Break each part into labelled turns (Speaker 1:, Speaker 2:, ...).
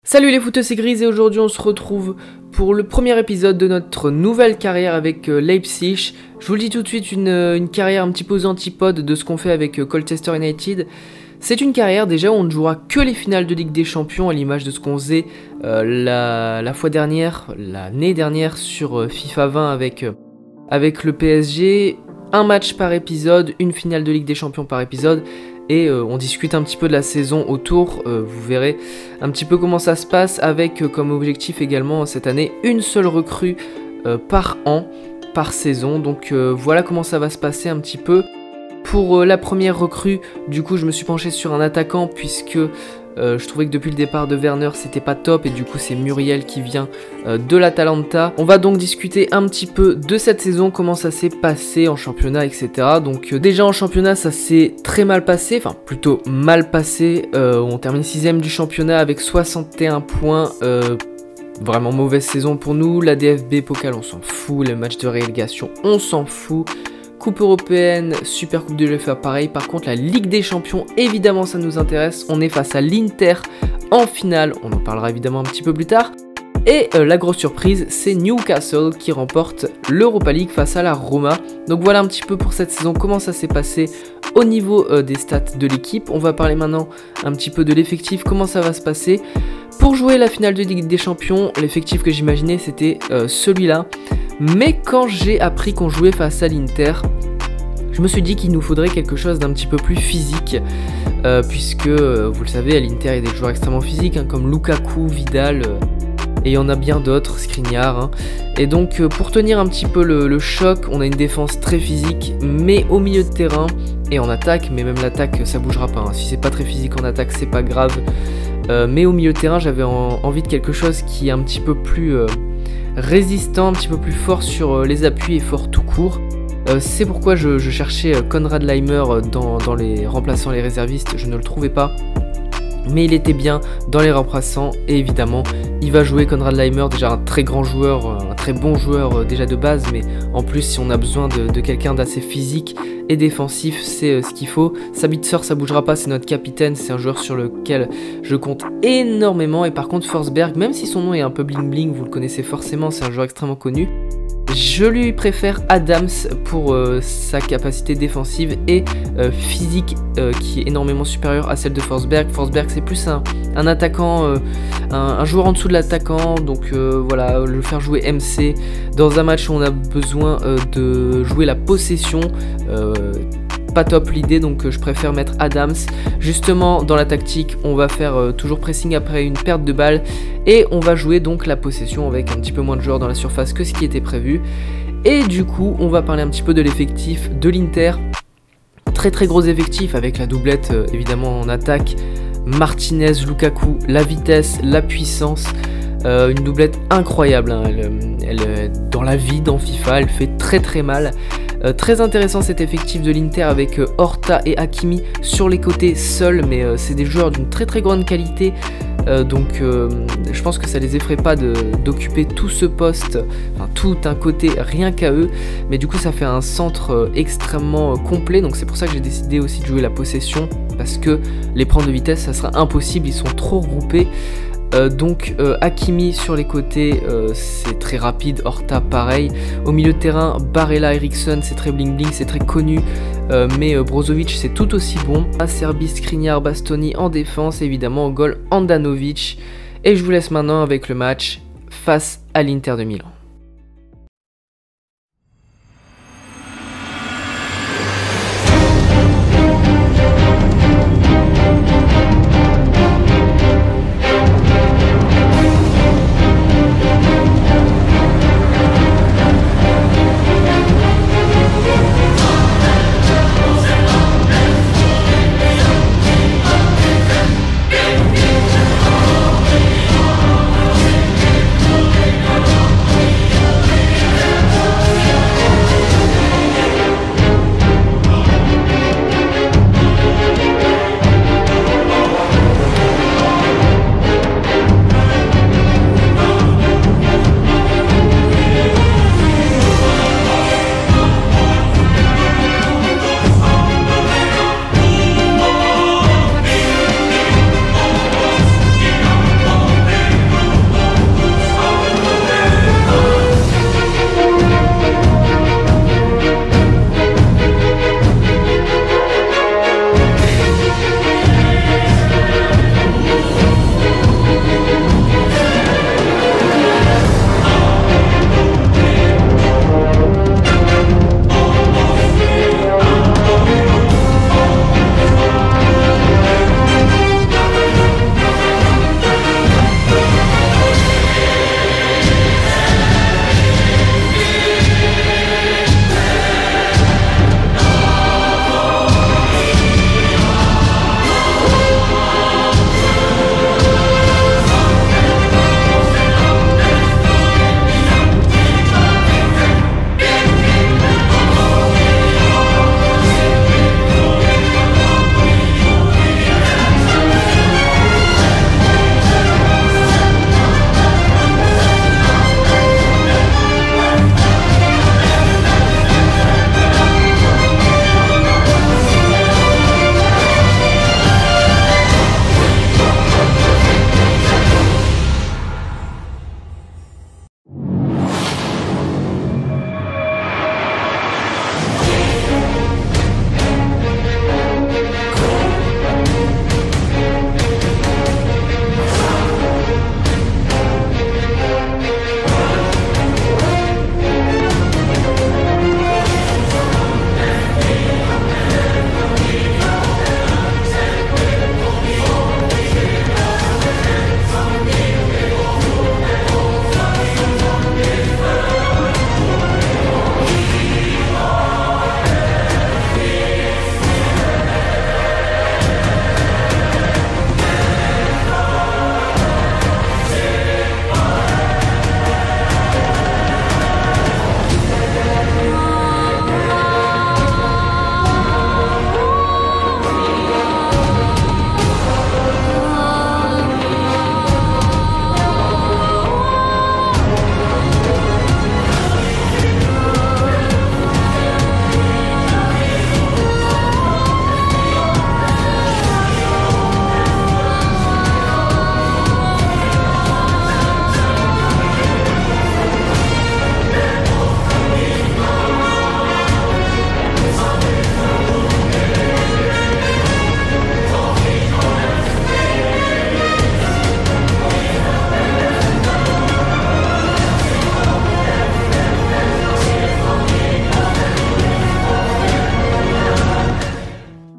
Speaker 1: Salut les footeux, c'est Gris et aujourd'hui on se retrouve pour le premier épisode de notre nouvelle carrière avec Leipzig. Je vous le dis tout de suite, une carrière un petit peu aux antipodes de ce qu'on fait avec Colchester United. C'est une carrière déjà où on ne jouera que les finales de Ligue des Champions à l'image de ce qu'on faisait la fois dernière, l'année dernière sur FIFA 20 avec le PSG. Un match par épisode, une finale de Ligue des Champions par épisode. Et on discute un petit peu de la saison autour, vous verrez un petit peu comment ça se passe avec comme objectif également cette année une seule recrue par an, par saison. Donc voilà comment ça va se passer un petit peu. Pour la première recrue, du coup je me suis penché sur un attaquant puisque je trouvais que depuis le départ de Werner c'était pas top et du coup c'est Muriel qui vient de l'Atalanta. On va donc discuter un petit peu de cette saison, comment ça s'est passé en championnat, etc. Donc déjà en championnat ça s'est très mal passé, enfin plutôt mal passé. On termine 6ème du championnat avec 61 points. Vraiment mauvaise saison pour nous. La DFB Pokal on s'en fout, les matchs de relégation on s'en fout. Coupe européenne, Super Coupe de l'UEFA pareil. Par contre la Ligue des Champions évidemment ça nous intéresse. On est face à l'Inter en finale, on en parlera évidemment un petit peu plus tard. Et la grosse surprise c'est Newcastle qui remporte l'Europa League face à la Roma. Donc voilà un petit peu pour cette saison comment ça s'est passé au niveau des stats de l'équipe. On va parler maintenant un petit peu de l'effectif, comment ça va se passer. Pour jouer la finale de Ligue des Champions, l'effectif que j'imaginais c'était celui-là. Mais quand j'ai appris qu'on jouait face à l'Inter, je me suis dit qu'il nous faudrait quelque chose d'un petit peu plus physique. Puisque, vous le savez, à l'Inter, il y a des joueurs extrêmement physiques, comme Lukaku, Vidal, et il y en a bien d'autres, Skriniar. Et donc, pour tenir un petit peu le choc, on a une défense très physique, mais au milieu de terrain et en attaque, mais même l'attaque, ça bougera pas. Si c'est pas très physique en attaque, c'est pas grave. Mais au milieu de terrain, j'avais envie de quelque chose qui est un petit peu plus résistant, un petit peu plus fort sur les appuis et fort tout court. C'est pourquoi je cherchais Konrad Laimer dans les remplaçants, les réservistes, je ne le trouvais pas. Mais il était bien dans les remplaçants et évidemment il va jouer Konrad Laimer, déjà un très grand joueur, un très bon joueur déjà de base, mais en plus si on a besoin de quelqu'un d'assez physique et défensif, c'est ce qu'il faut. Sabitzer ça bougera pas, c'est notre capitaine, c'est un joueur sur lequel je compte énormément. Et par contre Forsberg, même si son nom est un peu bling bling, vous le connaissez forcément, c'est un joueur extrêmement connu. Je lui préfère Adams pour sa capacité défensive et physique qui est énormément supérieure à celle de Forsberg. Forsberg c'est plus un attaquant, un joueur en dessous de l'attaquant, donc voilà, le faire jouer MC dans un match où on a besoin de jouer la possession. Pas top l'idée, donc je préfère mettre Adams. Justement dans la tactique on va faire toujours pressing après une perte de balle et on va jouer donc la possession avec un petit peu moins de joueurs dans la surface que ce qui était prévu. Et du coup on va parler un petit peu de l'effectif de l'Inter. Très gros effectif avec la doublette évidemment en attaque, Martinez, Lukaku, la vitesse, la puissance. Une doublette incroyable, hein. Elle est dans la vie dans FIFA, elle fait très mal. Très intéressant cet effectif de l'Inter avec Horta et Hakimi sur les côtés seuls, mais c'est des joueurs d'une très grande qualité. Donc je pense que ça les effraie pas d'occuper tout ce poste, enfin tout un côté rien qu'à eux, mais du coup ça fait un centre extrêmement complet. Donc c'est pour ça que j'ai décidé aussi de jouer la possession, parce que les prendre de vitesse ça sera impossible, ils sont trop regroupés. Donc Hakimi sur les côtés c'est très rapide, Horta pareil. Au milieu de terrain Barella, Eriksson c'est très bling bling, c'est très connu, mais Brozovic c'est tout aussi bon. Acerbi, Skriniar, Bastoni en défense, évidemment en goal Handanovic. Et je vous laisse maintenant avec le match face à l'Inter de Milan.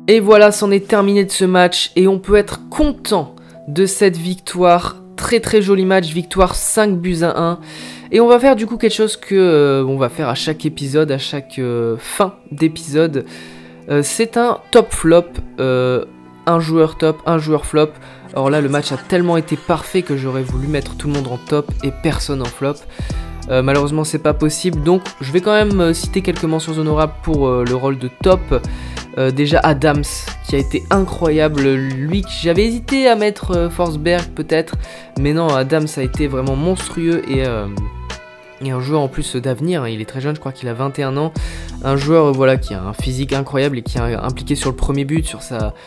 Speaker 1: Et voilà, c'en est terminé de ce match et on peut être content de cette victoire. Très très joli match, victoire 5-1. Et on va faire du coup quelque chose que on va faire à chaque épisode, à chaque fin d'épisode. C'est un top flop, un joueur top, un joueur flop. Alors là le match a tellement été parfait que j'aurais voulu mettre tout le monde en top et personne en flop. Malheureusement c'est pas possible, donc je vais quand même citer quelques mentions honorables pour le rôle de top. Déjà Adams qui a été incroyable, lui j'avais hésité à mettre Forsberg peut-être, mais non, Adams a été vraiment monstrueux et un joueur en plus d'avenir, hein, il est très jeune, je crois qu'il a 21 ans, un joueur voilà, qui a un physique incroyable et qui est impliqué sur le premier but, sur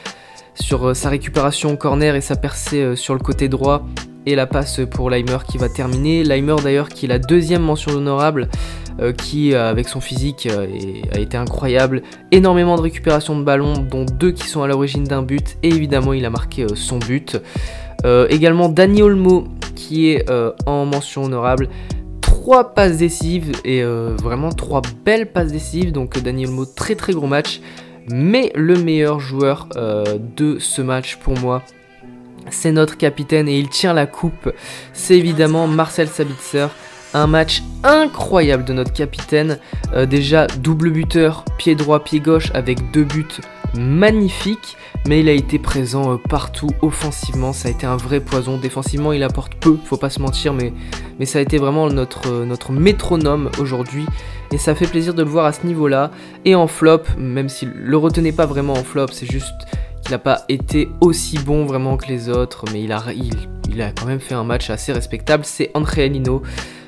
Speaker 1: sa récupération au corner et sa percée sur le côté droit. Et la passe pour Leimer qui va terminer. Leimer d'ailleurs qui est la deuxième mention honorable, qui avec son physique a été incroyable. Énormément de récupération de ballon, dont 2 qui sont à l'origine d'un but. Et évidemment il a marqué son but. Également Dani Olmo qui est en mention honorable. 3 passes décisives et vraiment 3 belles passes décisives. Donc Dani Olmo, très très gros match. Mais le meilleur joueur de ce match pour moi, c'est notre capitaine et il tient la coupe, c'est évidemment Marcel Sabitzer. Un match incroyable de notre capitaine, déjà double buteur, pied droit, pied gauche avec 2 buts magnifiques, mais il a été présent partout offensivement, ça a été un vrai poison. Défensivement il apporte peu, faut pas se mentir, mais ça a été vraiment notre métronome aujourd'hui et ça fait plaisir de le voir à ce niveau là. Et en flop, même s'il le retenait pas vraiment en flop, c'est juste qu'il n'a pas été aussi bon vraiment que les autres, mais il a quand même fait un match assez respectable. C'est André Lino,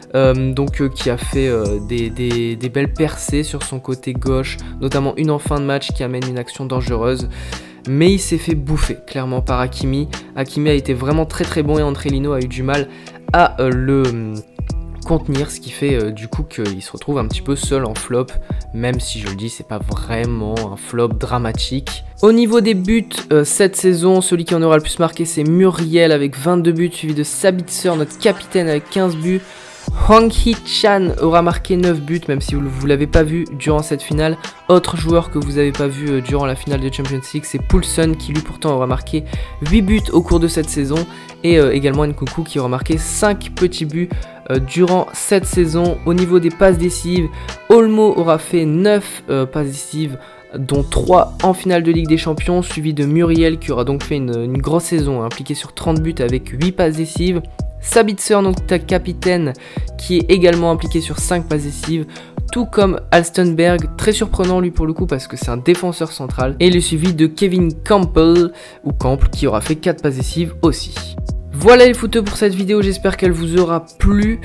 Speaker 1: qui a fait des belles percées sur son côté gauche, notamment une en fin de match qui amène une action dangereuse. Mais il s'est fait bouffer clairement par Hakimi. Hakimi a été vraiment très très bon et André Lino a eu du mal à le contenir, ce qui fait du coup qu'il se retrouve un petit peu seul en flop, même si je le dis c'est pas vraiment un flop dramatique. Au niveau des buts cette saison, celui qui en aura le plus marqué c'est Muriel avec 22 buts, suivi de Sabitzer, notre capitaine, avec 15 buts. Hwang Hee-chan aura marqué 9 buts, même si vous ne l'avez pas vu durant cette finale. Autre joueur que vous n'avez pas vu durant la finale de Champions League, c'est Poulsen qui lui pourtant aura marqué 8 buts au cours de cette saison. Et également Nkunku qui aura marqué 5 petits buts durant cette saison. Au niveau des passes décisives, Olmo aura fait 9 passes décisives, dont 3 en finale de Ligue des Champions, suivi de Muriel qui aura donc fait une grosse saison, impliqué sur 30 buts avec 8 passes décisives. Sabitzer, notre capitaine, qui est également impliqué sur 5 passes décisives, tout comme Alstenberg, très surprenant lui pour le coup parce que c'est un défenseur central, et le suivi de Kevin Campbell, ou Campbell, qui aura fait 4 passes décisives aussi. Voilà les footeux pour cette vidéo, j'espère qu'elle vous aura plu.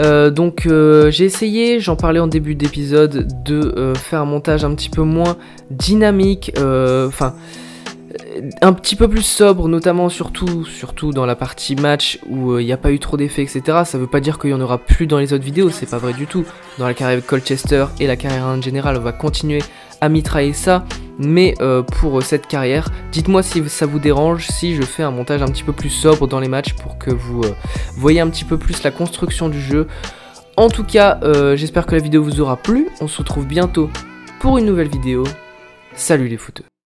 Speaker 1: J'ai essayé, j'en parlais en début d'épisode, de faire un montage un petit peu moins dynamique, un petit peu plus sobre, notamment surtout dans la partie match où il n'y a pas eu trop d'effets, etc. Ça veut pas dire qu'il y en aura plus dans les autres vidéos, c'est pas vrai du tout. Dans la carrière avec Colchester et la carrière en général, on va continuer à mitrailler ça. Mais pour cette carrière, dites-moi si ça vous dérange, si je fais un montage un petit peu plus sobre dans les matchs pour que vous voyez un petit peu plus la construction du jeu. En tout cas, j'espère que la vidéo vous aura plu. On se retrouve bientôt pour une nouvelle vidéo. Salut les footeux.